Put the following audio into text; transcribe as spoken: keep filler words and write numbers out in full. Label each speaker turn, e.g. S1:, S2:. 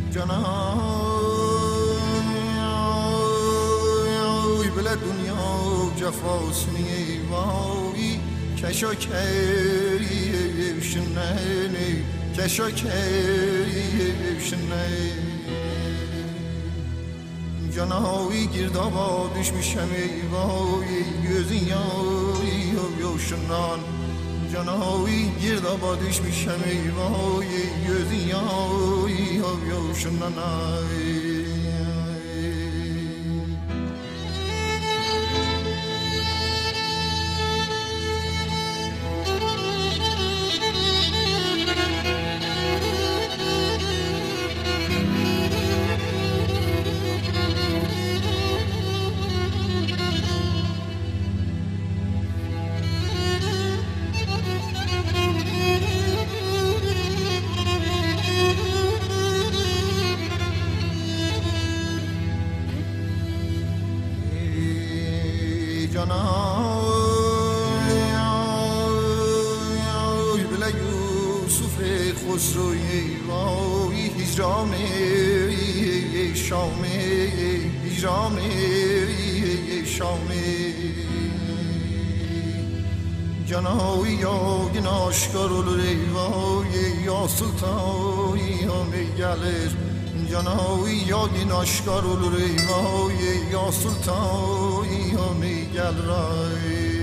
S1: جانای بلا دنیا جفاسنی وای کشا کیشنی کشا کیشنی جانای گردابا düşmüşem ey vay gözün yağ yoşundan Canavı girdaba düşmüşem ey vay gözün yağı yoşundan ay جانای بلا یوسف خسروی وای هجران شام هجران شام جانای یا گناشکار ولوی وای یا سلطان یا میگلر جانای یا گناشکار ولوی وای یا سلطان یا میگل رای